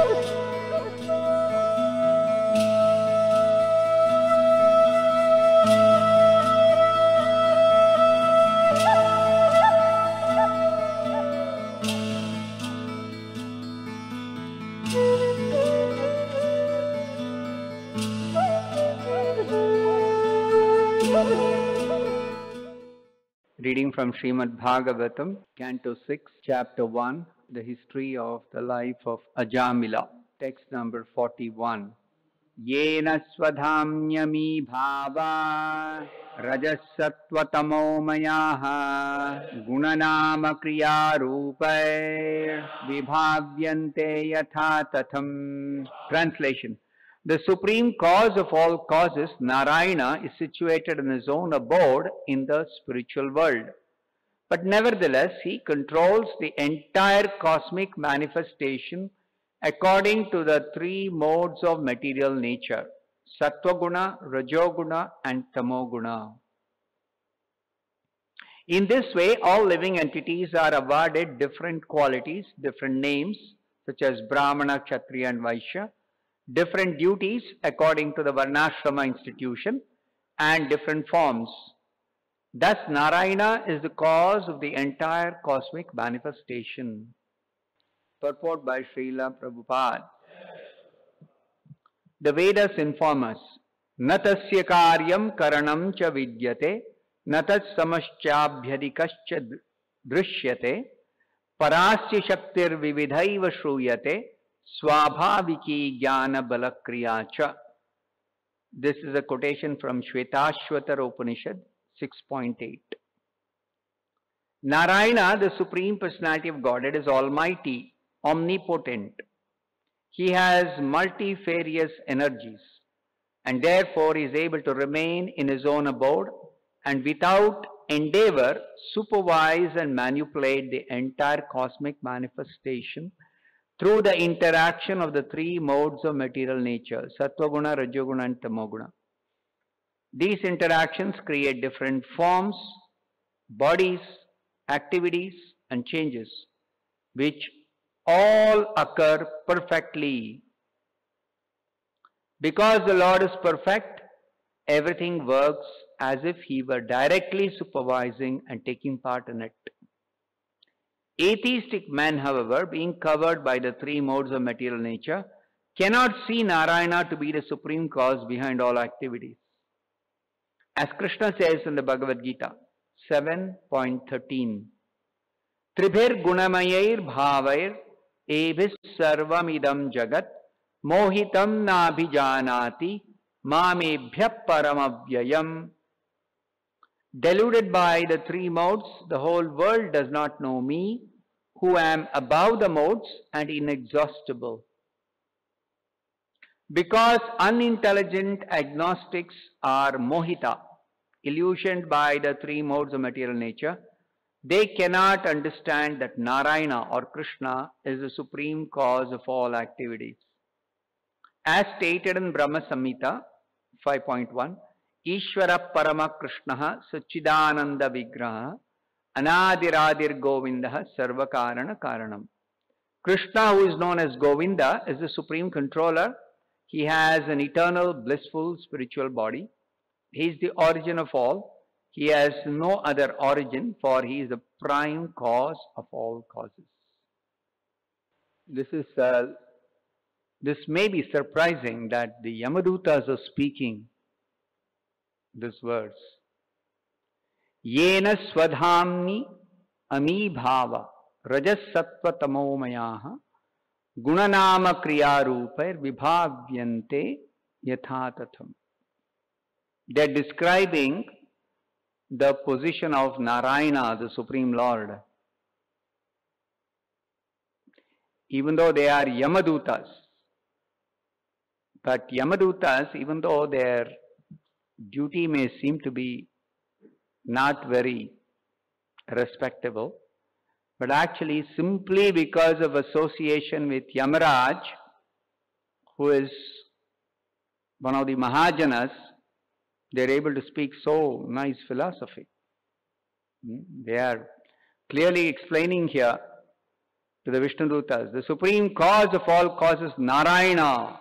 Reading from Srimad Bhagavatam, Canto 6, Chapter 1, the history of the life of Ajamila. Text number 41. Yena swadhamyami bhava rajasattvatamo mayaha gunanama kriya rupay vibhavyante yatha tatham. Translation. The supreme cause of all causes, Narayana, is situated in his own abode in the spiritual world. But nevertheless, he controls the entire cosmic manifestation according to the three modes of material nature, Sattva-guna, Rajoguna and Tamoguna. In this way, all living entities are awarded different qualities, different names, such as Brahmana, Kshatriya and Vaishya, different duties according to the Varnashrama institution, and different forms. Thus, Narayana is the cause of the entire cosmic manifestation. Purport by Srila Prabhupada. The Vedas inform us, Natasya karyam karanam cha vidyate, natas samaschabhyadikascha drishyate, parasya shaktir vividhaiva shruyate, swabhaviki jnana balakriyacha. This is a quotation from Shvetashvatara Upanishad 6.8. Narayana, the Supreme Personality of Godhead, is almighty, omnipotent. He has multifarious energies and therefore is able to remain in his own abode and without endeavor supervise and manipulate the entire cosmic manifestation through the interaction of the three modes of material nature, Sattva-guna, Rajoguna and Tamoguna. These interactions create different forms, bodies, activities and changes, which all occur perfectly. Because the Lord is perfect, everything works as if he were directly supervising and taking part in it. Atheistic men, however, being covered by the three modes of material nature, cannot see Narayana to be the supreme cause behind all activities. As Krishna says in the Bhagavad Gita 7.13, Tribhir gunamayair bhavair ebhis sarvamidam jagat mohitam nabhijanati mamebhya paramavyayam. Deluded by the three modes, the whole world does not know me, who am above the modes and inexhaustible. Because unintelligent agnostics are mohita, illusioned by the three modes of material nature, they cannot understand that Narayana or Krishna is the supreme cause of all activities. As stated in Brahma Samhita 5.1, Ishvara Parama Krishna Sachidananda Vigraha Anadiradir Govinda Sarva Karana Karanam. Krishna, who is known as Govinda, is the supreme controller. He has an eternal, blissful, spiritual body. He is the origin of all. He has no other origin, for he is the prime cause of all causes. This may be surprising that the Yamadutas are speaking this verse. Yena swadhamni ami bhava rajas sattva tamo mayaha gunanama kriya rupair vibhavyante yatha tatham. They are describing the position of Narayana, the Supreme Lord. Even though they are Yamadutas, but Yamadutas, even though their duty may seem to be not very respectable, but actually simply because of association with Yamaraj, who is one of the Mahajanas, they are able to speak so nice philosophy. They are clearly explaining here to the Vishnudutas, the supreme cause of all causes, Narayana.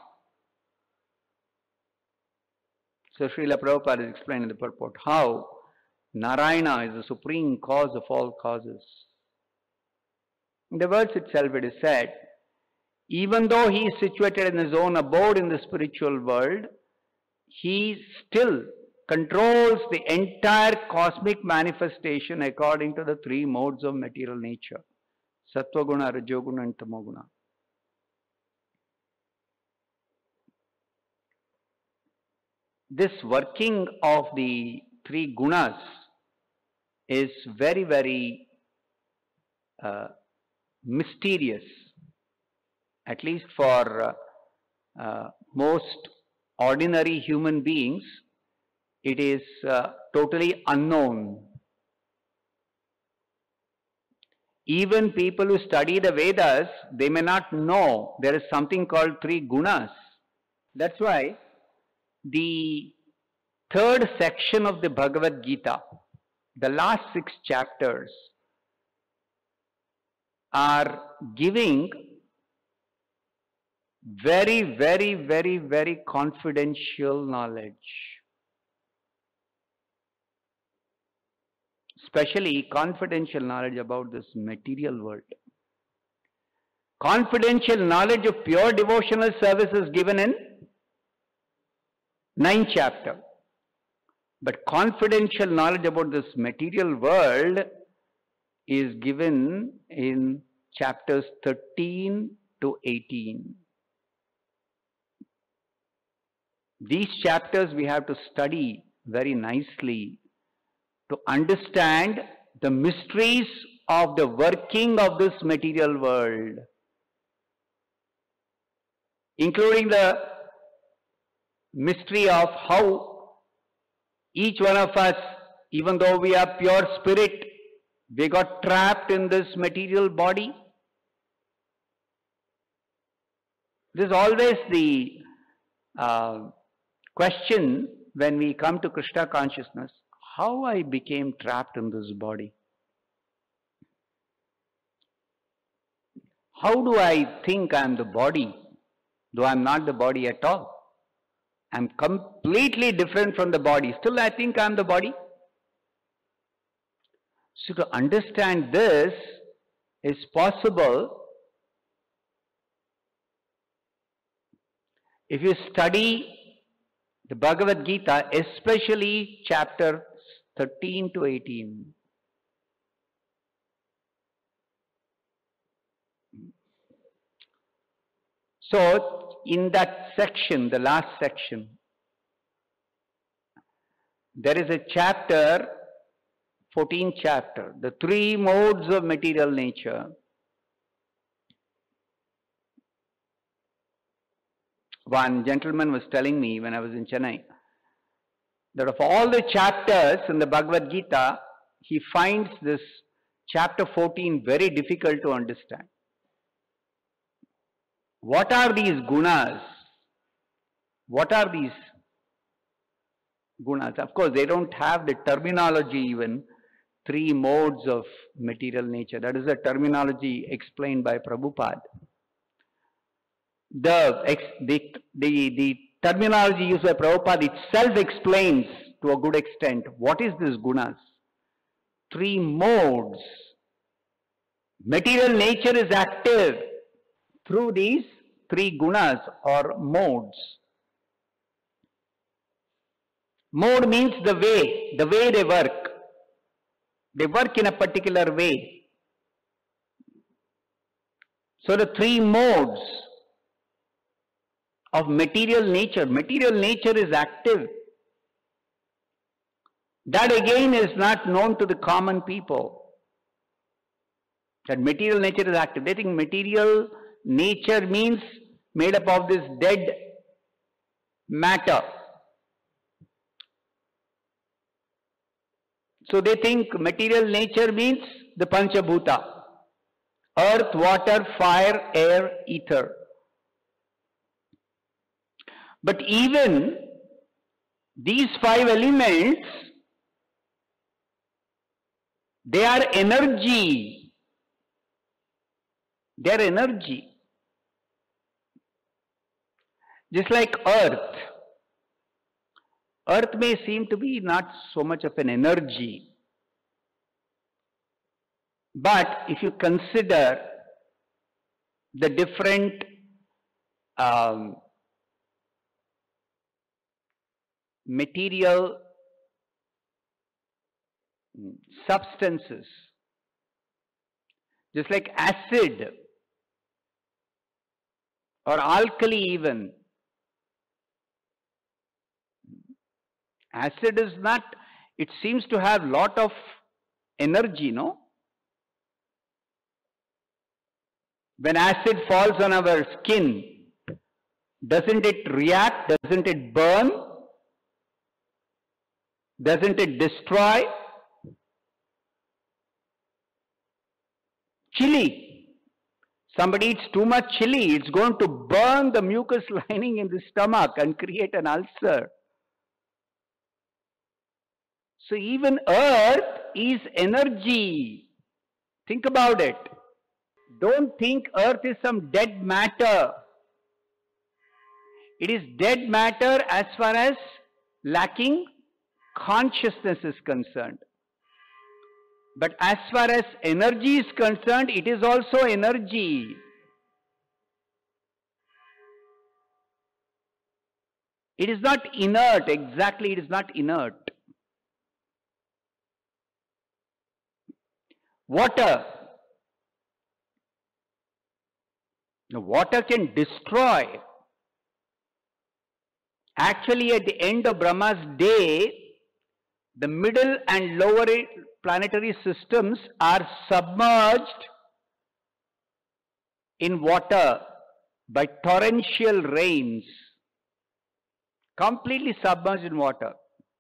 So Srila Prabhupada is explaining the purport how Narayana is the supreme cause of all causes. In the verse itself it is said, even though he is situated in his own abode in the spiritual world, he still controls the entire cosmic manifestation according to the three modes of material nature, Sattva Guna, Rajoguna and Tamoguna. This working of the three gunas is very, very mysterious, at least for most ordinary human beings. It is totally unknown. Even people who study the Vedas, they may not know there is something called three gunas. That's why the third section of the Bhagavad Gita, the last 6 chapters, are giving very, very, very, very confidential knowledge. Especially confidential knowledge about this material world. Confidential knowledge of pure devotional service is given in 9th chapter. But confidential knowledge about this material world is given in chapters 13 to 18. These chapters we have to study very nicely to understand the mysteries of the working of this material world, including the mystery of how each one of us, even though we are pure spirit, we got trapped in this material body. This is always the question when we come to Krishna consciousness. How I became trapped in this body? How do I think I am the body, though I am not the body at all? I am completely different from the body. Still I think I am the body. So to understand this is possible if you study the Bhagavad Gita, especially chapter 13 to 18. So, in that section, the last section, there is a chapter, 14th chapter, the three modes of material nature. One gentleman was telling me when I was in Chennai that of all the chapters in the Bhagavad Gita, he finds this chapter 14 very difficult to understand. What are these gunas? What are these gunas? Of course, they don't have the terminology even, three modes of material nature. That is a terminology explained by Prabhupada. The terminology used by Prabhupada itself explains to a good extent what is this gunas. Three modes. Material nature is active through these three gunas or modes. Mode means the way they work. They work in a particular way. So the three modes of material nature is active. That again is not known to the common people. That material nature is active. They think material nature means made up of this dead matter. So they think material nature means the Panchabhuta, earth, water, fire, air, ether. But even these 5 elements, they are energy. Their energy. Just like earth. Earth may seem to be not so much of an energy. But if you consider the different material substances, just like acid or alkali even. Acid is not, it seems to have lot of energy, no? When acid falls on our skin, doesn't it react? Doesn't it burn? Doesn't it destroy? Chili. Somebody eats too much chili, it's going to burn the mucus lining in the stomach and create an ulcer. So even earth is energy. Think about it. Don't think earth is some dead matter. It is dead matter as far as lacking consciousness is concerned. But as far as energy is concerned, it is also energy. It is not inert, exactly, it is not inert. Water. The water can destroy. Actually, at the end of Brahma's day, the middle and lower planetary systems are submerged in water by torrential rains. Completely submerged in water.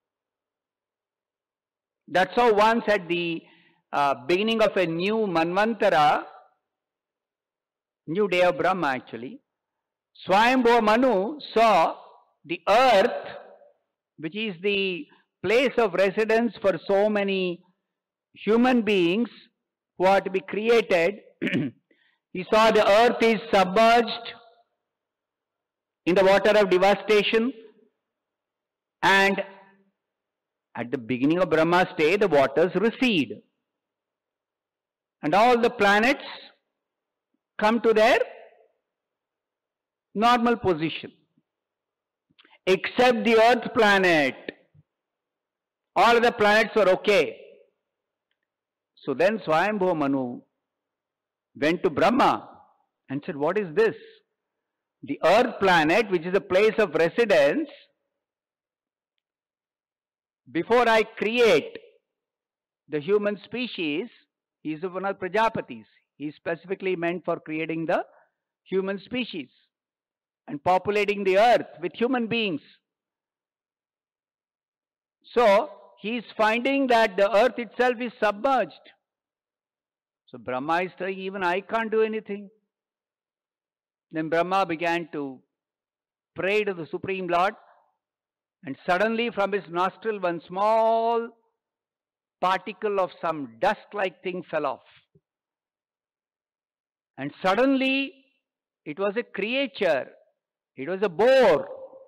That's how once at the beginning of a new Manvantara, new day of Brahma actually, Swayambhuva Manu saw the earth, which is the place of residence for so many human beings who are to be created. He saw the earth is submerged in the water of devastation, and at the beginning of Brahma's day, the waters recede. And all the planets come to their normal position. Except the earth planet. All other planets were okay. So then Swayambhuva Manu went to Brahma and said, what is this? The earth planet, which is a place of residence, before I create the human species, he is one of Prajapatis. He is specifically meant for creating the human species and populating the earth with human beings. So, he is finding that the earth itself is submerged. So, Brahma is saying, even I can't do anything. Then Brahma began to pray to the Supreme Lord, and suddenly from his nostril one small particle of some dust-like thing fell off. And suddenly it was a creature. It was a boar.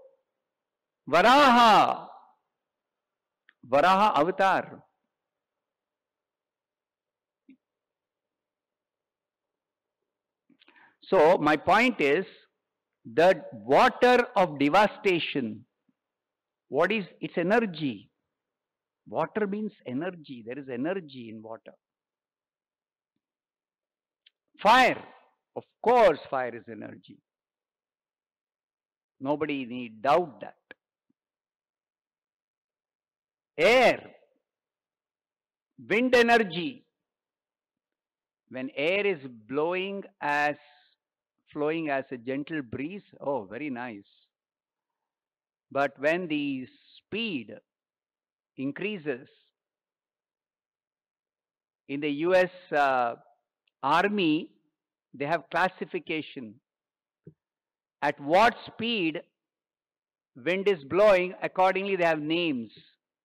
Varaha. Varaha avatar. So my point is that water of devastation, what is its energy? Water means energy. There is energy in water. Fire. Of course fire is energy. Nobody need doubt that. Air. Wind energy. When air is flowing as a gentle breeze, oh, very nice. But when the speed increases, in the US Army, they have classification. At what speed wind is blowing, accordingly they have names.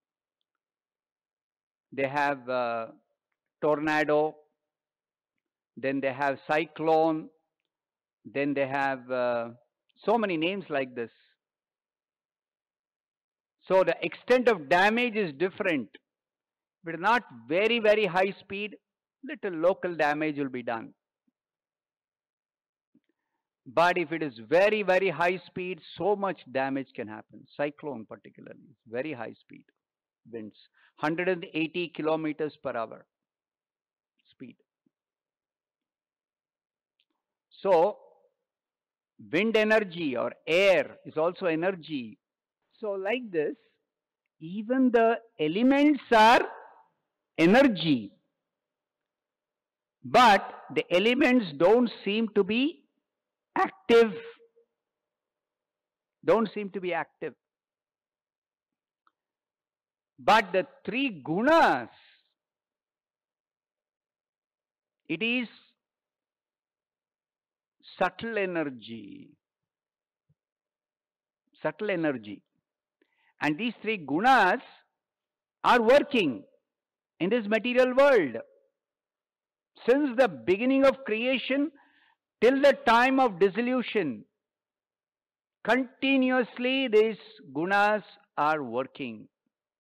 They have tornado, then they have cyclone, then they have so many names like this. So the extent of damage is different. If it is not very, very high speed, little local damage will be done. But if it is very, very high speed, so much damage can happen. Cyclone particularly, very high speed winds, 180 kilometers per hour speed. So wind energy or air is also energy. So like this, even the elements are energy, but the elements don't seem to be active. Don't seem to be active. But the three gunas, it is subtle energy. Subtle energy. And these three gunas are working in this material world. Since the beginning of creation till the time of dissolution, continuously these gunas are working.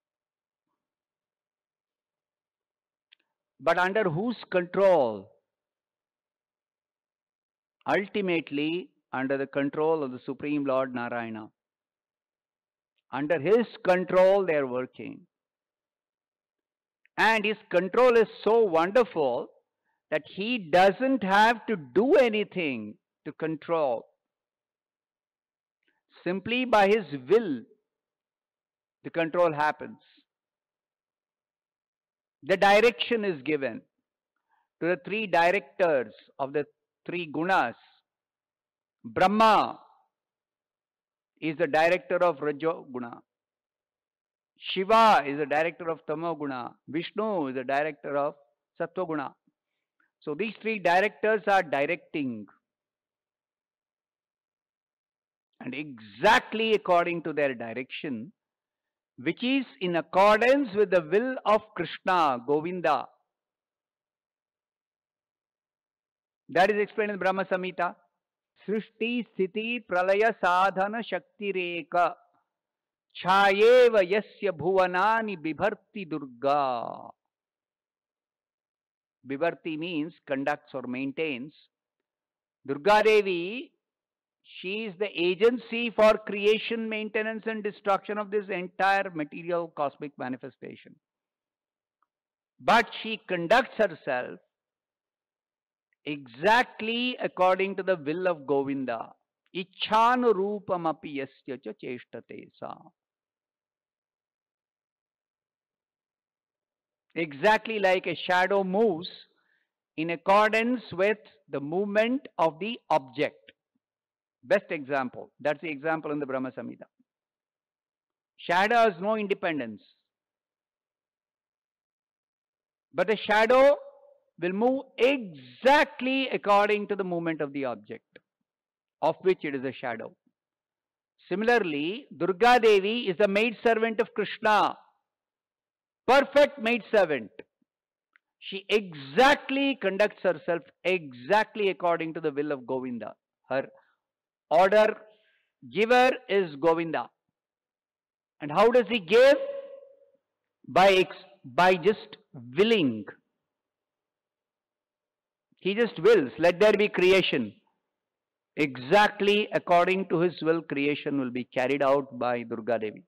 But under whose control? Ultimately, under the control of the Supreme Lord Narayana. Under his control, they are working. And his control is so wonderful that he doesn't have to do anything to control. Simply by his will, the control happens. The direction is given to the three directors of the three gunas. Brahma is the director of Rajo Guna. Shiva is the director of Tamo Guna. Vishnu is the director of Sattva Guna. So these three directors are directing. And exactly according to their direction, which is in accordance with the will of Krishna, Govinda. That is explained in Brahma Samhita. Srishti Sthiti Pralaya Sadhana Shakti Reka Chayeva Yasya Bhuvanani Bibharti Durga. Bibharti means conducts or maintains. Durga Devi, she is the agency for creation, maintenance and destruction of this entire material cosmic manifestation. But she conducts herself exactly according to the will of Govinda. Ichhanurupamapi yasya cha cheshtate sa. Exactly like a shadow moves in accordance with the movement of the object. Best example. That's the example in the Brahma Samhita. Shadow has no independence. But the shadow will move exactly according to the movement of the object, of which it is a shadow. Similarly, Durga Devi is the maidservant of Krishna. Perfect maidservant. She exactly conducts herself exactly according to the will of Govinda. Her order giver is Govinda. And how does he give? By just willing. He just wills, let there be creation. Exactly according to his will, creation will be carried out by Durga Devi.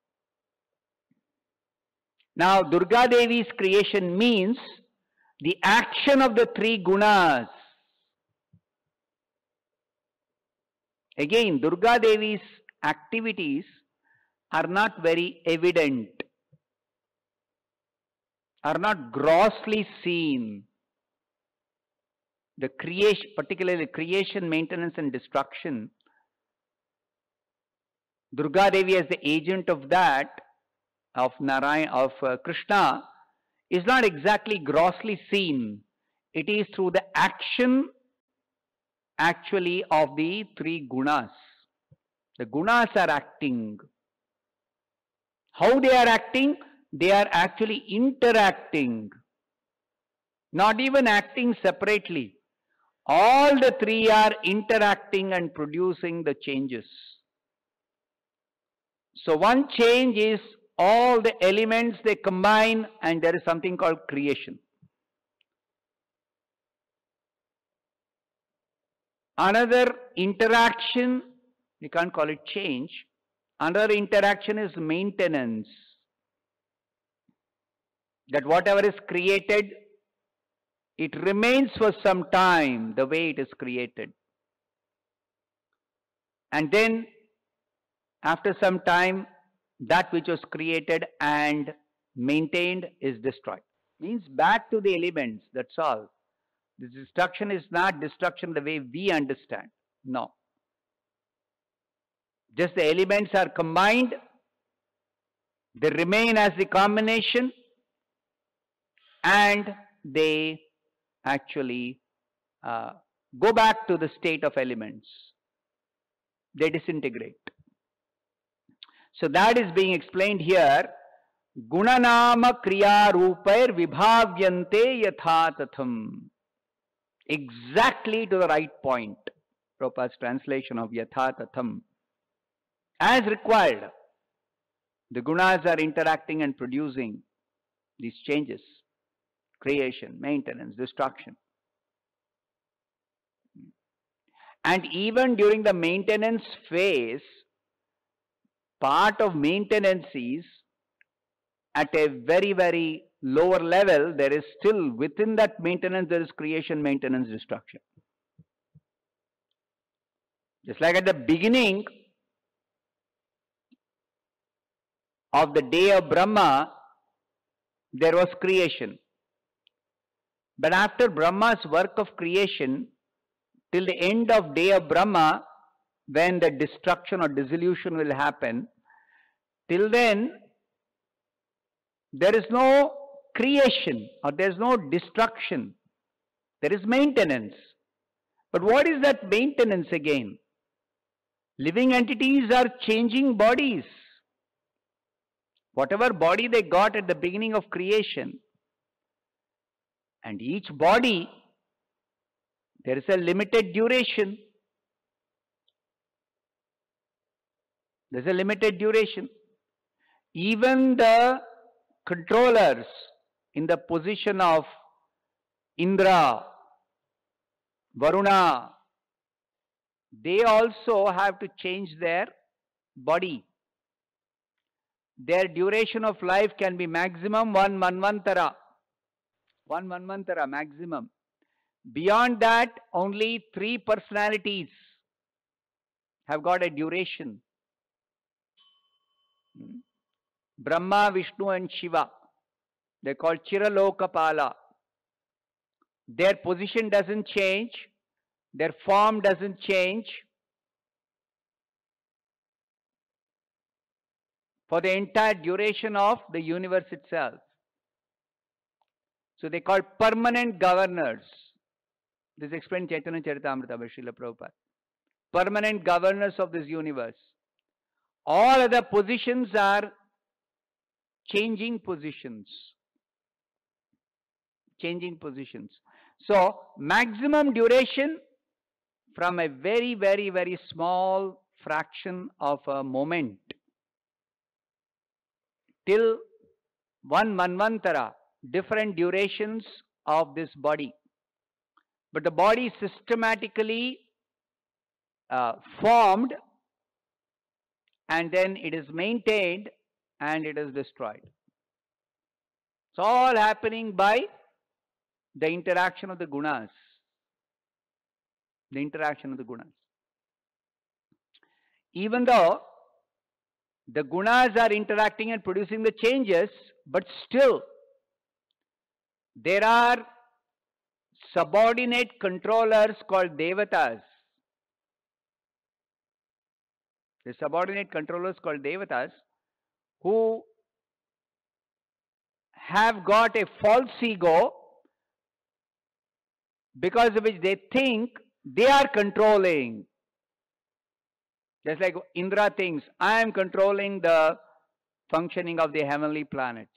Now, Durga Devi's creation means the action of the three gunas. Again, Durga Devi's activities are not very evident, are not grossly seen. The creation, particularly creation, maintenance and destruction, Durga Devi as the agent of that, of Narayana, of Krishna, is not exactly grossly seen. It is through the action actually of the three gunas. The gunas are acting. How they are acting? They are actually interacting. Not even acting separately. All the three are interacting and producing the changes. So one change is all the elements they combine and there is something called creation. Another interaction, we can't call it change. Another interaction is maintenance. That whatever is created, it remains for some time the way it is created. And then after some time, that which was created and maintained is destroyed. Means back to the elements, that's all. The destruction is not destruction the way we understand. No. Just the elements are combined, they remain as the combination, and they actually go back to the state of elements. They disintegrate. So that is being explained here. Gunanama kriya rupair vibhavyante yatha tatham. Exactly to the right point. Prabhupada's translation of yatha tatham. As required, the gunas are interacting and producing these changes. Creation, maintenance, destruction. And even during the maintenance phase, part of maintenance is at a very, very lower level, there is still within that maintenance, there is creation, maintenance, destruction. Just like at the beginning of the day of Brahma, there was creation. But after Brahma's work of creation, till the end of day of Brahma, when the destruction or dissolution will happen, till then, there is no creation or there is no destruction. There is maintenance. But what is that maintenance again? Living entities are changing bodies. Whatever body they got at the beginning of creation, and each body, there is a limited duration. There is a limited duration. Even the controllers in the position of Indra, Varuna, they also have to change their body. Their duration of life can be maximum 1 manvantara. 1 manvantara maximum. Beyond that, only 3 personalities have got a duration. Brahma, Vishnu and Shiva. They are called Chiralokapala. Their position doesn't change. Their form doesn't change. For the entire duration of the universe itself. So they are called permanent governors. This is explained in Chaitanya Charitamrita by Srila Prabhupada. Permanent governors of this universe. All other positions are changing positions. Changing positions. So, maximum duration from a very, very, very small fraction of a moment till 1 manvantara, different durations of this body. But the body is systematically formed and then it is maintained and it is destroyed. It's all happening by the interaction of the gunas. The interaction of the gunas. Even though the gunas are interacting and producing the changes, but still there are subordinate controllers called devatas. The subordinate controllers called devatas who have got a false ego because of which they think they are controlling. Just like Indra thinks, I am controlling the functioning of the heavenly planets.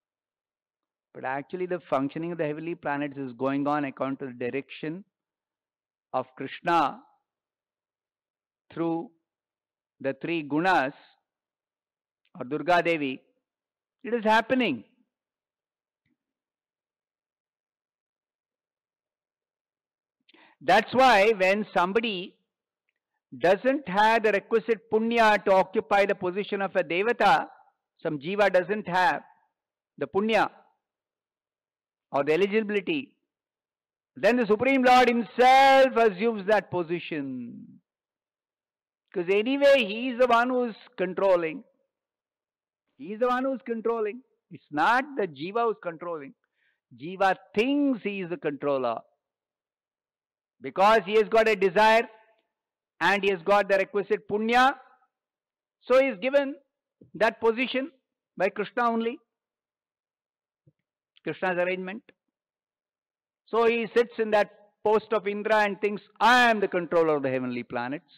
But actually the functioning of the heavenly planets is going on according to the direction of Krishna through the three gunas or Durga Devi, it is happening. That's why when somebody doesn't have the requisite punya to occupy the position of a devata, some jiva doesn't have the punya or the eligibility, then the Supreme Lord himself assumes that position. Because anyway, he is the one who is controlling. He is the one who is controlling. It's not the jiva who is controlling. Jiva thinks he is the controller. Because he has got a desire and he has got the requisite punya, so he is given that position by Krishna only. Krishna's arrangement. So he sits in that post of Indra and thinks, I am the controller of the heavenly planets.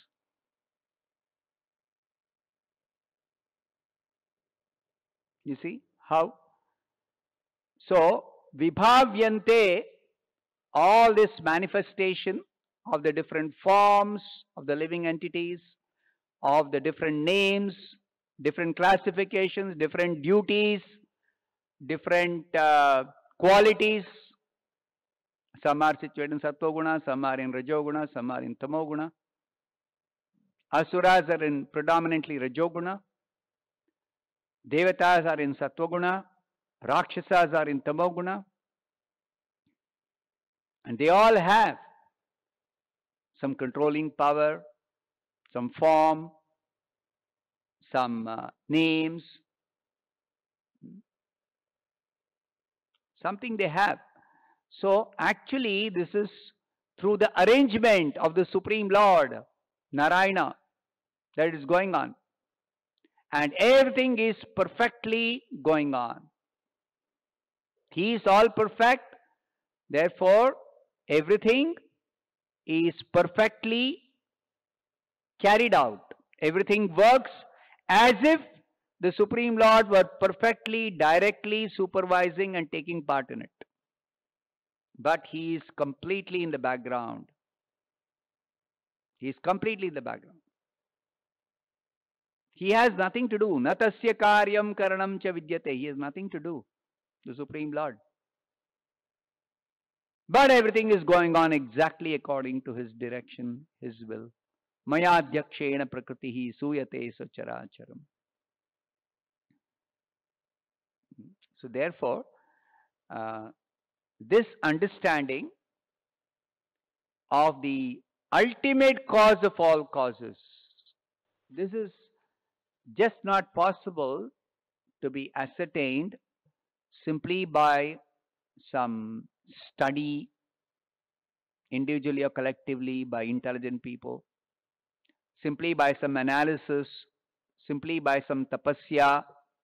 You see how? So, vibhavyante, all this manifestation of the different forms of the living entities, of the different names, different classifications, different duties, different qualities. Some are situated in Sattva-guna, some are in Rajo-guna, some are in Tamo-guna. Asuras are in predominantly Rajo-guna. Devatas are in Sattva-guna. Rakshasas are in Tamo-guna. And they all have some controlling power, some form, some names, something they have. So actually this is through the arrangement of the Supreme Lord, Narayana, that is going on. And everything is perfectly going on. He is all perfect, therefore everything is perfectly carried out. Everything works as if the Supreme Lord were perfectly, directly supervising and taking part in it. But he is completely in the background. He is completely in the background. He has nothing to do. Natasya karyam karanam cha vidyate. He has nothing to do. The Supreme Lord. But everything is going on exactly according to his direction, his will. Maya adhyakshena prakritihi suyate sacharacharam. So therefore, this understanding of the ultimate cause of all causes, this is just not possible to be ascertained simply by some study, individually or collectively, by intelligent people, simply by some analysis, simply by some tapasya,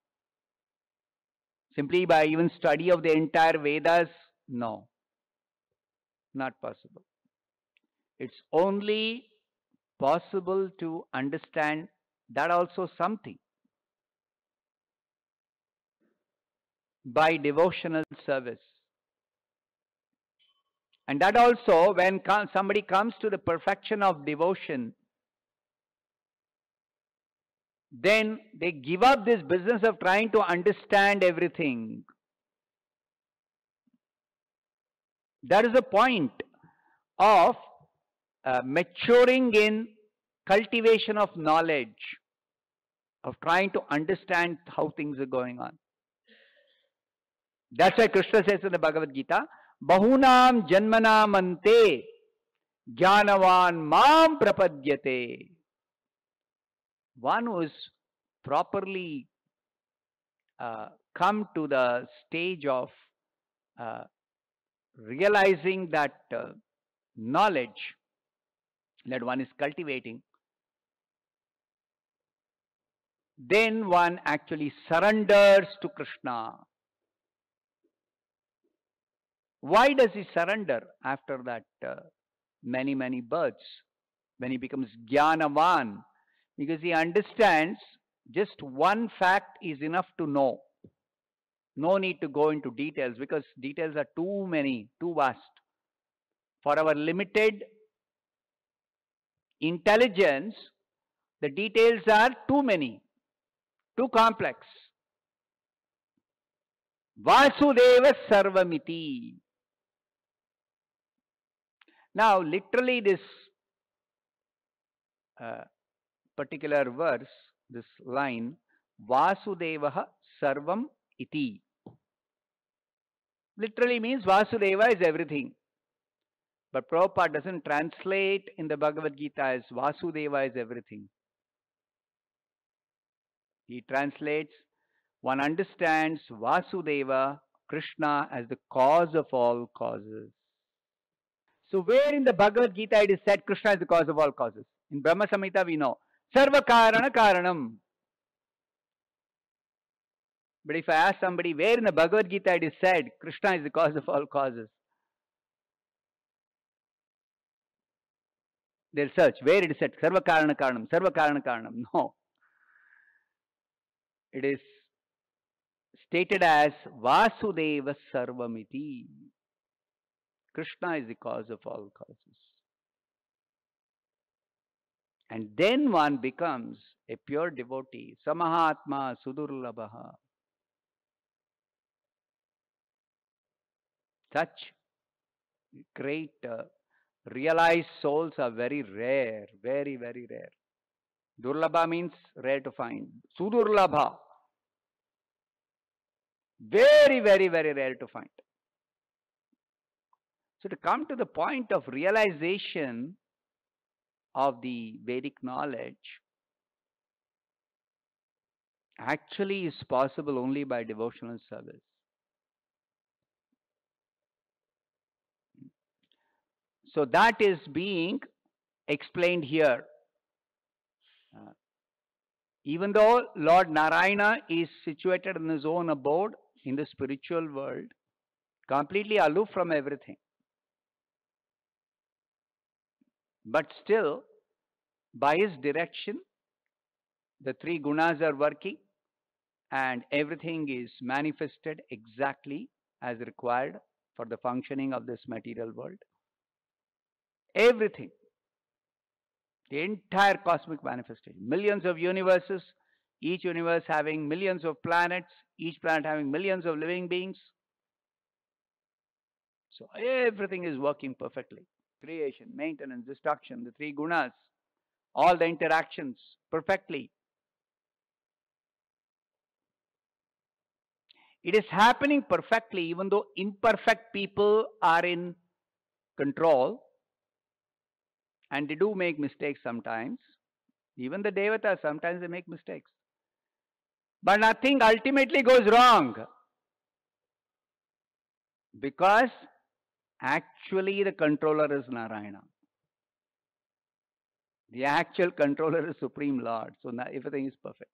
simply by even study of the entire Vedas. No, not possible. It's only possible to understand that also something by devotional service. And that also, when somebody comes to the perfection of devotion, then they give up this business of trying to understand everything. That is the point of maturing in cultivation of knowledge, of trying to understand how things are going on. That's why Krishna says in the Bhagavad Gita, Bahunam janmanam ante jnanavan mam prapadyate. One who is properly come to the stage of realizing that knowledge that one is cultivating, then one actually surrenders to Krishna. Why does he surrender after that many births, when he becomes Jnanavan? Because he understands just one fact is enough to know. No need to go into details, because details are too many, too vast. For our limited intelligence, the details are too many, too complex. Vasudeva Sarvamiti. Now, literally, this particular verse, this line, Vasudeva Sarvam Iti, literally means Vasudeva is everything. But Prabhupada doesn't translate in the Bhagavad Gita as Vasudeva is everything. He translates, one understands Vasudeva, Krishna, as the cause of all causes. So where in the Bhagavad Gita it is said Krishna is the cause of all causes? In Brahma Samhita we know, Sarva Karana Karanam. But if I ask somebody where in the Bhagavad Gita it is said Krishna is the cause of all causes, they'll search where it is said Sarva Karana Karanam, Sarva Karana Karanam. No. It is stated as Vasudeva Sarvamiti. Krishna is the cause of all causes. And then one becomes a pure devotee. Samahatma Sudurlabhaha. Such great realized souls are very rare, very, very rare. Durlabha means rare to find. Sudurlabha. Very, very, very rare to find. So to come to the point of realization of the Vedic knowledge actually is possible only by devotional service. So that is being explained here. Even though Lord Narayana is situated in his own abode in the spiritual world, completely aloof from everything, but still, by his direction, the three gunas are working and everything is manifested exactly as required for the functioning of this material world. Everything. The entire cosmic manifestation. Millions of universes, each universe having millions of planets, each planet having millions of living beings. So everything is working perfectly. Creation, maintenance, destruction, the three gunas, all the interactions perfectly. It is happening perfectly even though imperfect people are in control and they do make mistakes sometimes. Even the devatas, sometimes they make mistakes. But nothing ultimately goes wrong because actually the controller is Narayana. The actual controller is Supreme Lord. So everything is perfect.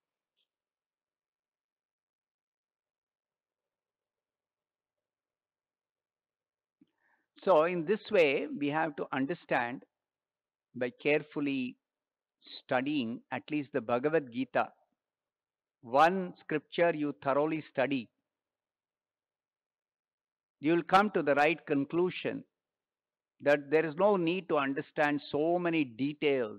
So in this way, we have to understand by carefully studying at least the Bhagavad Gita. One scripture you thoroughly study, you will come to the right conclusion that there is no need to understand so many details.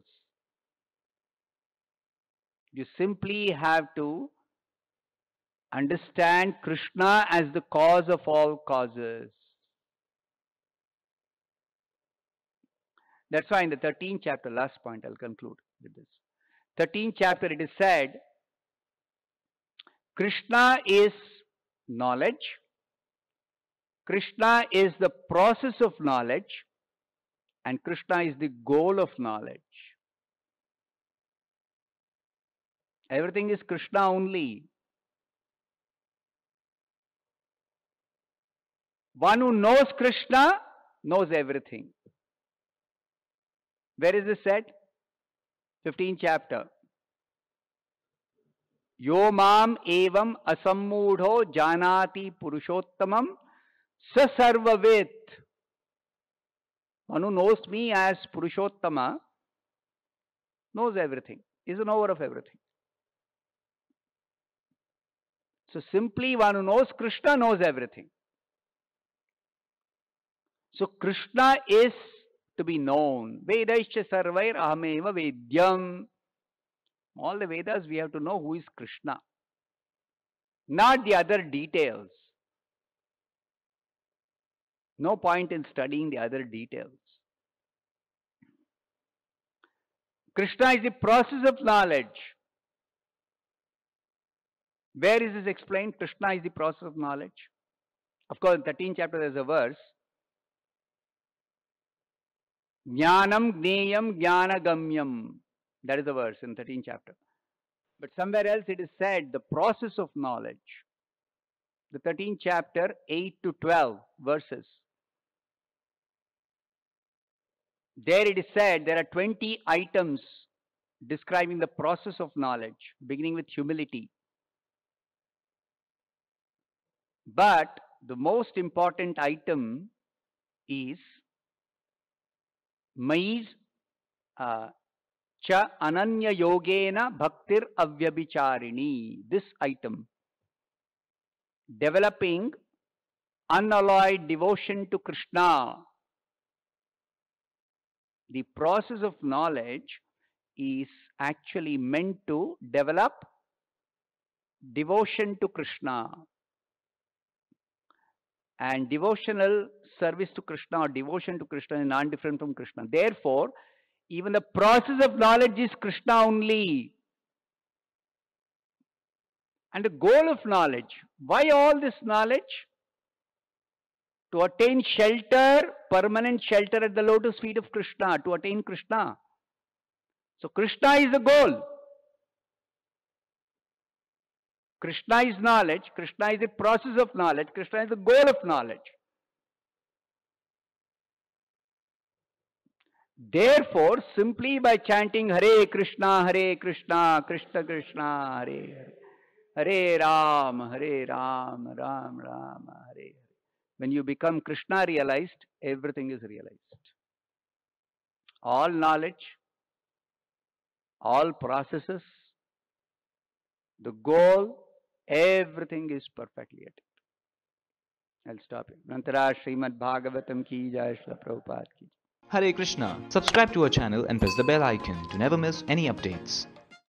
You simply have to understand Krishna as the cause of all causes. That's why in the 13th chapter, last point, I'll conclude with this. 13th chapter, it is said, Krishna is knowledge. Krishna is the process of knowledge. And Krishna is the goal of knowledge. Everything is Krishna only. One who knows Krishna knows everything. Where is this said? 15th chapter. Yo mam evam asammudho janati purushottamam sa sarvavet. One who knows me as Purushottama knows everything, is a knower of everything. So simply one who knows Krishna knows everything. So Krishna is to be known. Vedaischa sarvair ahameva vedyam. All the Vedas we have to know who is Krishna, not the other details. No point in studying the other details. Krishna is the process of knowledge. Where is this explained? Krishna is the process of knowledge. Of course, in 13th chapter there is a verse. Jnanam gneyam jnanagamyam. That is the verse in 13th chapter. But somewhere else it is said the process of knowledge. The 13th chapter, 8 to 12 verses. There it is said there are 20 items describing the process of knowledge, beginning with humility. But the most important item is Maiz cha ananya yogena bhaktir avyabhicharini. This item, developing unalloyed devotion to Krishna. The process of knowledge is actually meant to develop devotion to Krishna. And devotional service to Krishna or devotion to Krishna is not different from Krishna. Therefore, even the process of knowledge is Krishna only. And the goal of knowledge, why all this knowledge? To attain shelter, permanent shelter at the lotus feet of Krishna, to attain Krishna. So Krishna is the goal. Krishna is knowledge, Krishna is the process of knowledge, Krishna is the goal of knowledge. Therefore, simply by chanting Hare Krishna, Krishna Krishna, Hare Hare, Hare Ram, Ram Ram, Hare Hare. When you become Krishna realized, everything is realized. All knowledge, all processes, the goal, everything is perfectly attained. I'll stop here. Nantara Srimad Bhagavatam ki jai, Srila Prabhupada ki jai. Hare Krishna. Subscribe to our channel and press the bell icon to never miss any updates.